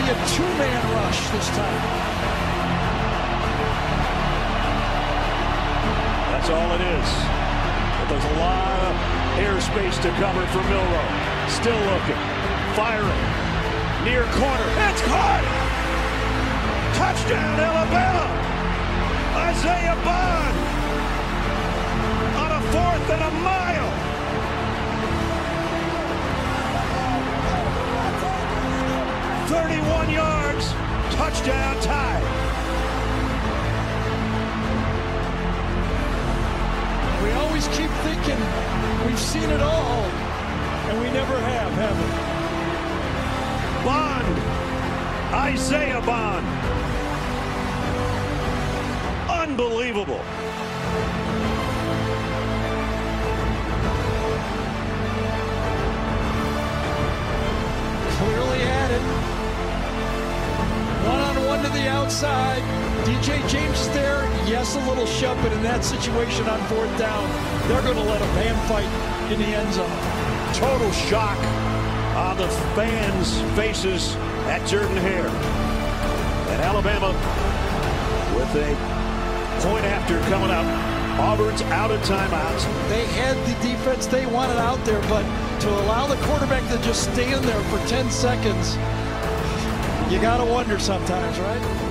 a two-man rush this time. That's all it is. But there's a lot of airspace to cover for Milroe. Still looking. Firing. Near corner. It's caught! Touchdown, Alabama! Isaiah Bond on a 4th and a mile. "31 yards, touchdown tie." We always keep thinking we've seen it all, and we never have we? Bond, Isaiah Bond. Unbelievable. Clearly had it. One-on-one to the outside. DJ James is there. Yes, a little shove, but in that situation on 4th down, they're going to let a hand fight in the end zone. Total shock on the fans' faces at Jordan Hare. And Alabama with a point after coming up. Auburn's out of timeouts. They had the defense they wanted out there, but to allow the quarterback to just stand there for 10 seconds, you got to wonder sometimes, right?